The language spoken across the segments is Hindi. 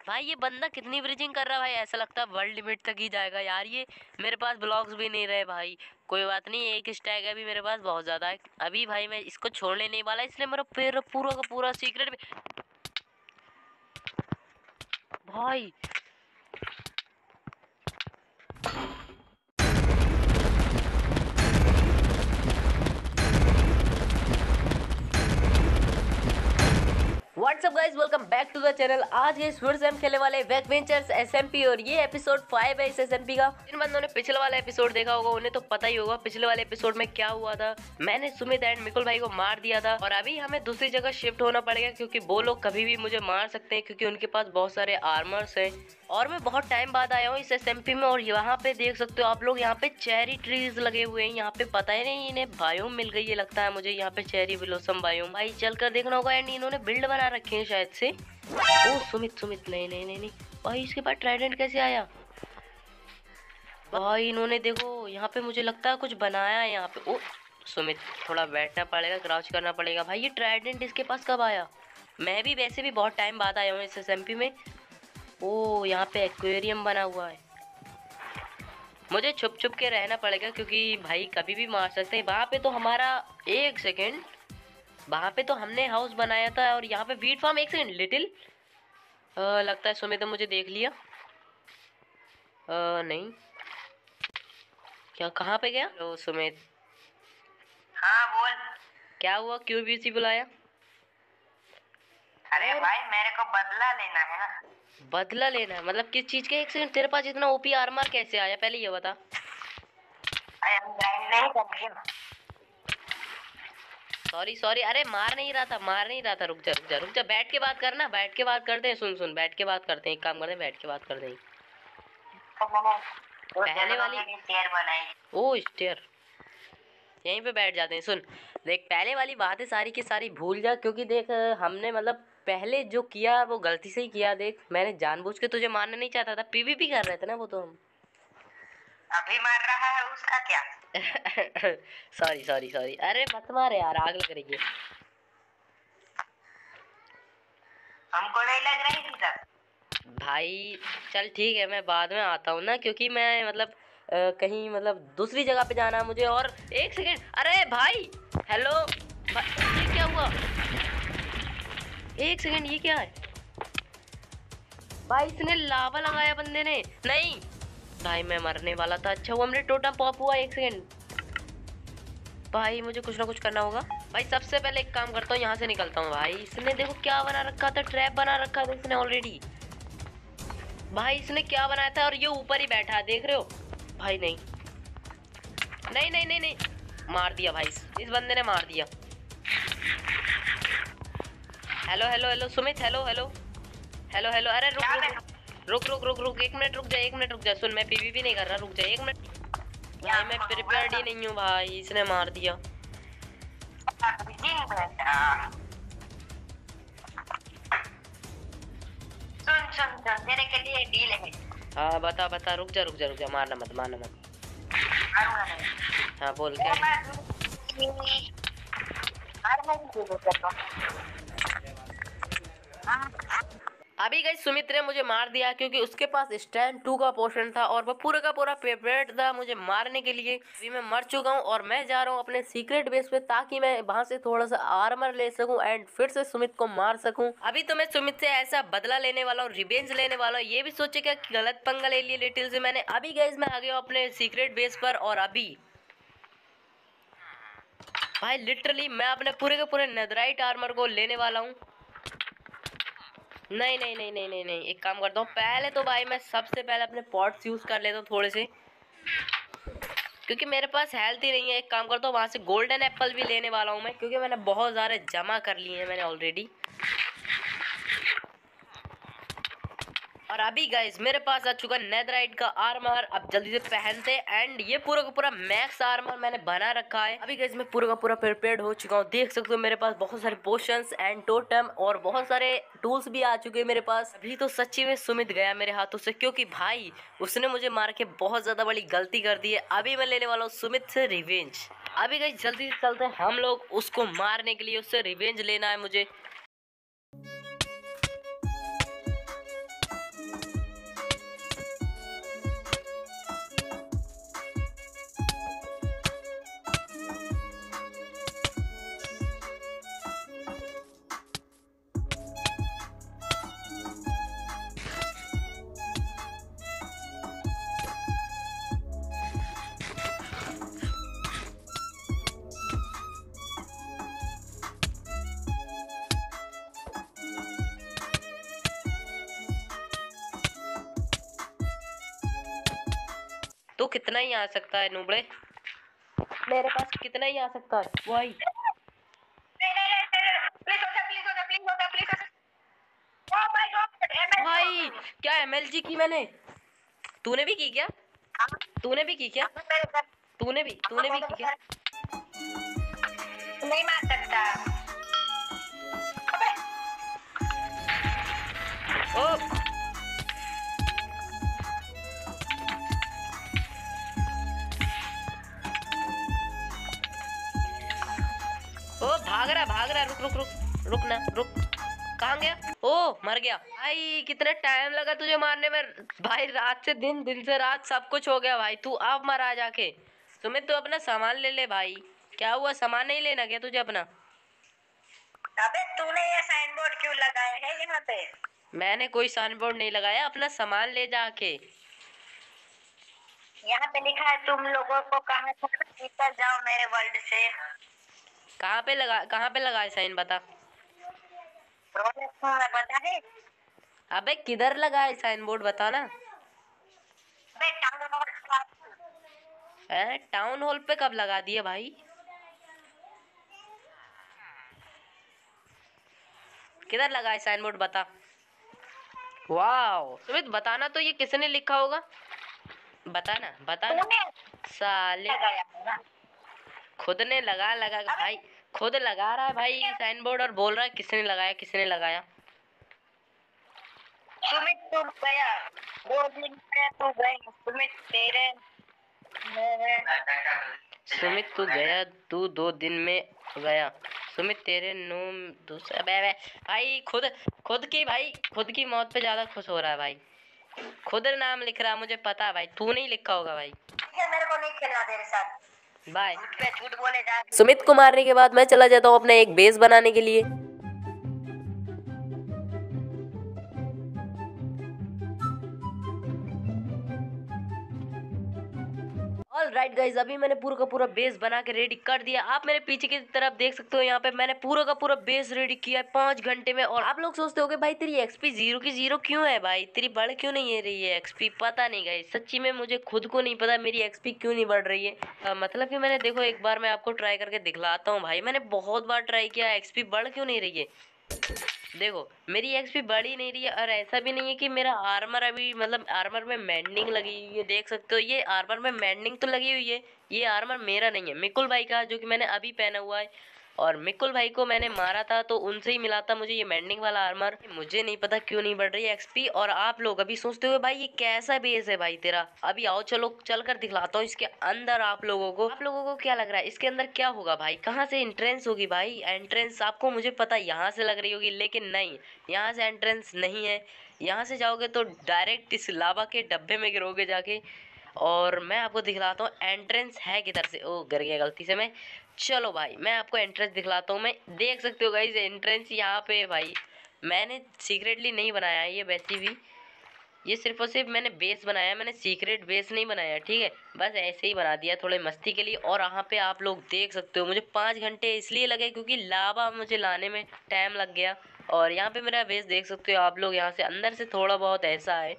भाई ये बंदा कितनी ब्रिजिंग कर रहा है भाई, ऐसा लगता है वर्ल्ड लिमिट तक ही जाएगा यार ये। मेरे पास ब्लॉक्स भी नहीं रहे भाई। कोई बात नहीं, एक स्टैक है अभी मेरे पास, बहुत ज्यादा है अभी भाई। मैं इसको छोड़ने नहीं वाला, इसलिए मेरा फिर पूरा का पूरा सीक्रेट भी भाई। What's up guys, welcome back to the channel. आज ये फिर से हम खेलने वाले बैकबेंचर्स एसएमपी और ये एपिसोड 5 है इस एसएमपी का। जिन बंदों ने पिछले वाला एपिसोड देखा होगा उन्हें तो पता ही होगा पिछले वाले एपिसोड में क्या हुआ था। मैंने सुमित एंड मिकुल भाई को मार दिया था और अभी हमें दूसरी जगह शिफ्ट होना पड़ेगा क्योंकि वो लोग कभी भी मुझे मार सकते हैं क्योंकि उनके पास बहुत सारे आर्मर्स हैं। और मैं बहुत टाइम बाद आया हूँ इस एसएमपी में और यहाँ पे देख सकते हो आप लोग, यहाँ पे चेरी ट्रीज लगे हुए हैं। यहाँ पे पता ही नहीं इन्हें बायोम मिल गई है लगता है मुझे, यहाँ पे चेरी ब्लॉसम बायोम। भाई चल कर देखना होगा। एंड इन्होंने बिल्ड बना रखे हैं शायद से। ओ सुमित नहीं नहीं नहीं नहीं भाई, इसके बाद ट्राइडेंट कैसे आया भाई? इन्होंने देखो यहाँ पे मुझे लगता है कुछ बनाया है यहाँ पे। ओ सुमित, थोड़ा बैठना पड़ेगा, क्राउच करना पड़ेगा भाई। ये ट्राइडेंट इसके पास कब आया? मैं भी वैसे भी बहुत टाइम बाद आया हूँ इस एसएमपी में। ओ यहाँ पे एक्वेरियम बना हुआ है। मुझे छुप छुप के रहना पड़ेगा क्योंकि भाई कभी भी मार सकते हैं। वहाँ पे तो हमारा, एक सेकेंड, वहाँ पे तो हमने हाउस बनाया था और यहाँ पे वीट फार्म। एक सेकेंड लिटिल, लगता है सुमित ने मुझे देख लिया। नहीं, क्या कहाँ पे गया? ओ सुमित। हाँ बोल। क्या हुआ, क्यों बीसी बुलाया? अरे भाई मेरे को बदला लेना है ना। बदला लेना है मतलब किस चीज का? एक सेकंड, तेरे पास इतना ओपी आर्मर कैसे आया पहले ये बता। अरे हम ग्राइंड नहीं करते ना। सॉरी, अरे मार नहीं रहा था। रुक जा, बैठ के बात करना, बैठ के बात करते हैं। सुन, बैठ के बात करते हैं। एक काम करते हैं, बैठ के बात करते हैं। तो मैंने पहले वाली चेयर बनाई। ओ स्टेयर, यहीं पे बैठ जाते हैं। सुन देख, पहले वाली बातें सारी की सारी भूल जा क्योंकि देख हमने मतलब पहले जो किया वो गलती से ही किया। देख मैंने जानबूझ के तुझे मारना नहीं चाहता था, पीवीपी कर रहे थे ना वो तो हम। अभी मार रहा है उसका क्या? सॉरी, अरे मत मार यार, आग लग रही है। हमको नहीं लग रही थी तब। भाई चल ठीक है, मैं बाद में आता हूँ ना क्योंकि मैं मतलब कहीं मतलब दूसरी जगह पे जाना है मुझे। और एक सेकेंड, अरे भाई हेलो भाई, ये क्या हुआ? एक सेकेंड, ये क्या है भाई? इसने लावा लगाया बंदे ने। नहीं भाई, मैं मरने वाला था। अच्छा वो हमने टोटम पॉप हुआ। एक सेकेंड भाई, मुझे कुछ ना कुछ करना होगा भाई। सबसे पहले एक काम करता हूँ, यहाँ से निकलता हूँ। भाई इसने देखो क्या बना रखा था, ट्रैप बना रखा था इसने ऑलरेडी। भाई इसने क्या बनाया था और ये ऊपर ही बैठा है, देख रहे हो भाई? नहीं, मार दिया भाई, इस बंदे ने मार दिया। हेलो सुमित, हेलो, अरे रुक, एक मिनट रुक जा। सुन मैं पीवीपी नहीं कर रहा, रुक जा एक मिनट भाई। मैं प्रिपेयर्ड ही नहीं हूँ भाई, इसने मार दिया। सुन तेरे के लिए डील है। हाँ बता, रुक जा, मारना मत। मारूंगा नहीं। हाँ बोल क्या? अभी गई सुमित ने मुझे मार दिया क्योंकि उसके पास स्टैंड 2 का पोर्शन था और वो पूरा का पूरा प्रिपेयर्ड था मुझे मारने के लिए। अभी मैं मर चुका हूँ और मैं जा रहा हूँ अपने सीक्रेट बेस पे ताकि मैं वहां से थोड़ा सा आर्मर ले सकूं एंड फिर से सुमित को मार सकूं। अभी तो मैं सुमित से ऐसा बदला लेने वाला हूँ, रिवेंज लेने वाला हूँ। ये भी सोचेगा कि गलत पंगा ले लिया लिटिल से मैंने। अभी गई मैं आ गया अपने सीक्रेट बेस पर और अभी भाई लिटरली मैं अपने पूरे के पूरे नेदराइट आर्मर को लेने वाला हूँ। नहीं, एक काम करता हूँ, पहले तो भाई मैं सबसे पहले अपने पॉट्स यूज कर लेता हूँ थोड़े से क्योंकि मेरे पास हेल्थ ही नहीं है। एक काम करता हूँ, वहां से गोल्डन एप्पल भी लेने वाला हूँ मैं क्योंकि मैंने बहुत सारे जमा कर लिए हैं मैंने ऑलरेडी। और अभी गाइस मेरे पास आ चुका नेदराइट का आर्मर, अब जल्दी से पहनते। एंड ये पूरा का पूरा मैक्स आर्मर मैंने बना रखा है। अभी गाइस मैं पूरा का पूरा प्रिपेयर्ड हो चुका हूँ, देख सकते हो मेरे पास बहुत सारे पोशंस एंड टोटम और बहुत सारे टूल्स भी आ चुके हैं मेरे पास। अभी तो सच्ची में सुमित गया मेरे हाथों से क्योंकि भाई उसने मुझे मार के बहुत ज्यादा बड़ी गलती कर दी है। अभी मैं लेने वाला हूँ सुमित से रिवेंज। अभी गाइस जल्दी से चलते हैं हम लोग उसको मारने के लिए, उससे रिवेंज लेना है मुझे। तू कितना ही आ सकता है नूबड़े, मेरे पास कितना ही आ सकता है भाई। भाई क्या एमएलजी की मैंने, तूने भी की क्या? तूने भी की क्या? तूने भी की क्या? नहीं मार सकता। ओ ओ भाग रहा, रुक रुक रुक रुक ना रुक, कहाँ गया? ओ मर गया। भाई कितना टाइम लगा तुझे मारने में भाई, रात से दिन, दिन से रात, सब कुछ हो गया भाई, तू अब मरा जाके। सुमित तू अपना सामान ले ले भाई। क्या हुआ, सामान नहीं लेना क्या तुझे अपना? अबे तूने ये साइन बोर्ड क्यों लगाया है यहाँ पे? मैंने कोई साइन बोर्ड नहीं लगाया, अपना सामान ले जाके। यहाँ पे लिखा है तुम लोगों को कहा था निकल जाओ मेरे वर्ल्ड से। कहाँ पे लगा है साइन, बता। रोलेक्स में पता है? अबे किधर लगा है साइन बोर्ड, बता ना। अबे टाउन हॉल है टाउन हॉल पे कब लगा दिया भाई? किधर लगा है साइन बोर्ड, बता। वाओ सुमित बताना तो ये किसने लिखा होगा, बताना बताना। साले लगाया है ना? खुद ने लगा भाई, खुद लगा रहा है भाई साइन बोर्ड और बोल रहा है किसने लगाया, किसने लगाया। सुमित तू गया 2 दिन में, तू गई सुमित तेरे सुमित तू गया, तू 2 दिन में गया। सुमित तेरे नूम दूसरा भाई, खुद की भाई, खुद की मौत पे ज्यादा खुश हो रहा है भाई। खुद नाम लिख रहा है, मुझे पता है भाई, तू नहीं लिखा होगा भाई। मेरे को नहीं खेलना तेरे साथ। बाय। झूठ पे झूठ बोले जा। सुमित को मारने के बाद मैं चला जाता हूँ अपने एक बेस बनाने के लिए। ऑल राइट गाइज, अभी मैंने पूरा का पूरा बेस बना के रेडी कर दिया। आप मेरे पीछे की तरफ देख सकते हो, यहाँ पे मैंने पूरा का पूरा बेस रेडी किया है 5 घंटे में। और आप लोग सोचते होगे भाई तेरी एक्सपी 0 की 0 क्यों है भाई, तेरी बढ़ क्यों नहीं है रही है एक्सपी? पता नहीं गाइज, सच्ची में मुझे खुद को नहीं पता मेरी एक्सपी क्यों नहीं बढ़ रही है। मतलब कि मैंने, देखो एक बार मैं आपको ट्राई करके दिखलाता हूँ भाई, मैंने बहुत बार ट्राई किया, एक्सपी बढ़ क्यों नहीं रही है। देखो मेरी एक्सपी बढ़ ही नहीं रही है। और ऐसा भी नहीं है कि मेरा आर्मर अभी, मतलब आर्मर में मैंडिंग लगी हुई है, देख सकते हो ये आर्मर में मैंडिंग तो लगी हुई है। ये आर्मर मेरा नहीं है, मिकुल भाई का, जो कि मैंने अभी पहना हुआ है। और मिकुल भाई को मैंने मारा था तो उनसे ही मिला था मुझे ये मैंडिंग वाला आर्मर। मुझे नहीं पता क्यों नहीं बढ़ रही है एक्सपी। और आप लोग अभी सोचते हो भाई ये कैसा बेस है भाई तेरा, अभी आओ चलो चल कर दिखलाता हूँ इसके अंदर आप लोगों को। आप लोगों को क्या लग रहा है इसके अंदर क्या होगा भाई, कहाँ से एंट्रेंस होगी भाई? एंट्रेंस आपको मुझे पता यहाँ से लग रही होगी, लेकिन नहीं, यहाँ से एंट्रेंस नहीं है। यहाँ से जाओगे तो डायरेक्ट इस लावा के डब्बे में गिरोगे जाके। और मैं आपको दिखलाता हूँ एंट्रेंस है किधर से। ओ गिर गया गलती से मैं। चलो भाई मैं आपको एंट्रेंस दिखलाता हूँ। मैं, देख सकते हो गाइस एंट्रेंस यहाँ पे है भाई। मैंने सीक्रेटली नहीं बनाया है ये, वैसे भी ये सिर्फ और सिर्फ मैंने बेस बनाया है, मैंने सीक्रेट बेस नहीं बनाया, ठीक है, बस ऐसे ही बना दिया थोड़े मस्ती के लिए। और यहाँ पे आप लोग देख सकते हो मुझे 5 घंटे इसलिए लगे क्योंकि लावा मुझे लाने में टाइम लग गया। और यहाँ पे मेरा बेस देख सकते हो आप लोग, यहाँ से अंदर से थोड़ा बहुत ऐसा है।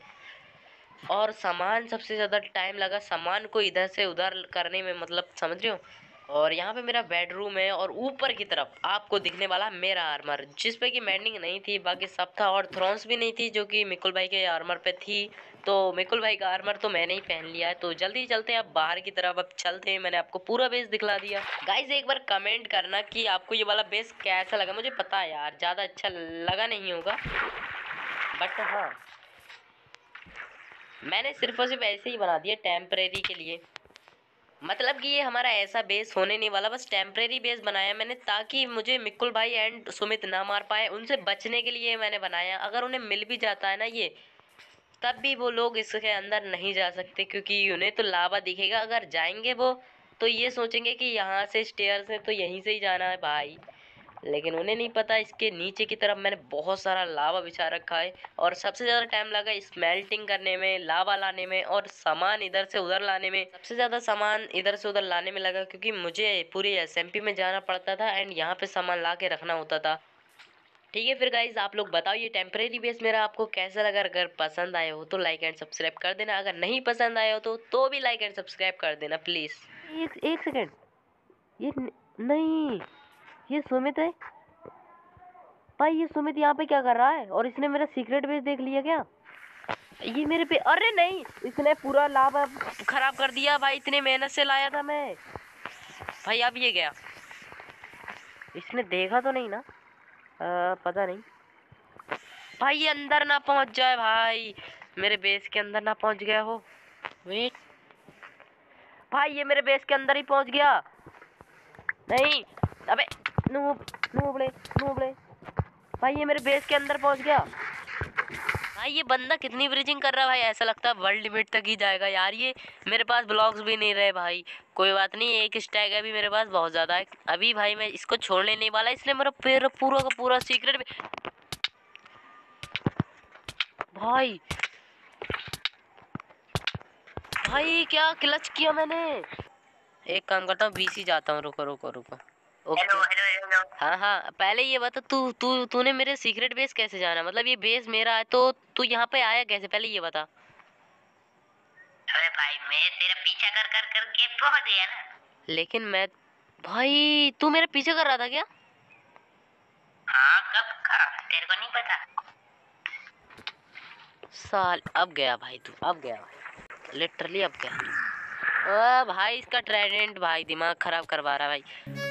और सामान सबसे ज़्यादा टाइम लगा सामान को इधर से उधर करने में, मतलब समझ रहे हो। और यहाँ पे मेरा बेडरूम है और ऊपर की तरफ आपको दिखने वाला मेरा आर्मर, जिस पे कि मैंडिंग नहीं थी, बाकी सब था। और थ्रोन्स भी नहीं थी जो कि मिकुल भाई के आर्मर पे थी। तो मिकुल भाई का आर्मर तो मैंने ही पहन लिया है। तो जल्दी चलते हैं अब बाहर की तरफ, अब चलते हैं, मैंने आपको पूरा बेस दिखला दिया। गाइज एक बार कमेंट करना कि आपको ये वाला बेस कैसा लगा, मुझे पता है यार ज़्यादा अच्छा लगा नहीं होगा, बट हाँ मैंने सिर्फ और सिर्फ ऐसे ही बना दिया टेम्परेरी के लिए। मतलब कि ये हमारा ऐसा बेस होने नहीं वाला, बस टेम्परेरी बेस बनाया मैंने ताकि मुझे मिकुल भाई एंड सुमित ना मार पाए, उनसे बचने के लिए मैंने बनाया। अगर उन्हें मिल भी जाता है ना ये, तब भी वो लोग इसके अंदर नहीं जा सकते क्योंकि उन्हें तो लावा दिखेगा। अगर जाएंगे वो तो ये सोचेंगे कि यहाँ से स्टेयर्स है तो यहीं से ही जाना है भाई, लेकिन उन्हें नहीं पता इसके नीचे की तरफ मैंने बहुत सारा लावा बिछा रखा है। और सबसे ज़्यादा टाइम लगा स्मेल्टिंग करने में, लावा लाने में और सामान इधर से उधर लाने में। सबसे ज़्यादा सामान इधर से उधर लाने में लगा क्योंकि मुझे पूरी एसएमपी में जाना पड़ता था एंड यहाँ पे सामान ला के रखना होता था, ठीक है फिर गाइज, आप लोग बताओ ये टेम्परेरी बेस मेरा आपको कैसा लगा। अगर पसंद आया हो तो लाइक एंड सब्सक्राइब कर देना, अगर नहीं पसंद आया हो तो भी लाइक एंड सब्सक्राइब कर देना प्लीज। एक सेकेंड, ये नहीं, ये सुमित है भाई। ये सुमित यहाँ पे क्या कर रहा है? और इसने मेरा सीक्रेट बेस देख लिया क्या? ये मेरे पे, अरे नहीं, इसने पूरा लावा खराब कर दिया भाई। इतने मेहनत से लाया था मैं भाई। अब ये गया, इसने देखा तो नहीं ना? पता नहीं भाई, ये अंदर ना पहुंच जाए भाई, मेरे बेस के अंदर ना पहुंच गया हो। वेट भाई, ये मेरे बेस के अंदर ही पहुंच गया। नहीं, अबे नूब नूबड़े नूबड़े भाई, ये मेरे बेस के अंदर पहुंच गया भाई। ये बंदा कितनी ब्रिजिंग कर रहा है भाई, ऐसा लगता है वर्ल्ड लिमिट तक ही जाएगा यार। ये मेरे पास ब्लॉक्स भी नहीं रहे भाई। कोई बात नहीं, एक स्टैक है अभी मेरे पास, बहुत ज्यादा है अभी भाई। मैं इसको छोड़ने नहीं वाला, इसने मेरा पूरा का पूरा सीक्रेट भाई। भाई क्या क्लच किया मैंने। एक काम करता हूँ, बीसी जाता हूँ। रुको रुको रुको, ओके। Hello hello hello. हाँ हाँ, पहले ये बता, तूने मेरे सीक्रेट बेस कैसे जाना? मतलब ये बेस मेरा है तो तू यहाँ पे आया कैसे, पहले ये बता। अरे भाई, मैं तेरा पीछा कर कर करके पहुंच गया ना। लेकिन मैं, भाई तू मेरे पीछे कर रहा था क्या? हाँ, कब का तेरे को नहीं पता? साल, अब गया भाई तू, अब गया भाई, लिटरली अब गया। भाई इसका ट्राइडेंट भाई दिमाग खराब करवा रहा है भाई।